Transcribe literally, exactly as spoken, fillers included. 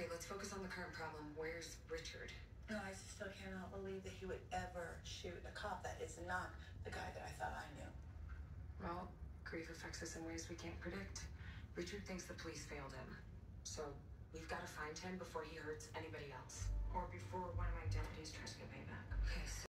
Okay, let's focus on the current problem. Where's Richard? No, I still cannot believe that he would ever shoot a cop. That is not the guy that I thought I knew. Well, grief affects us in ways we can't predict. Richard thinks the police failed him. So we've got to find him before he hurts anybody else. Or before one of my deputies tries to get payback. Okay, so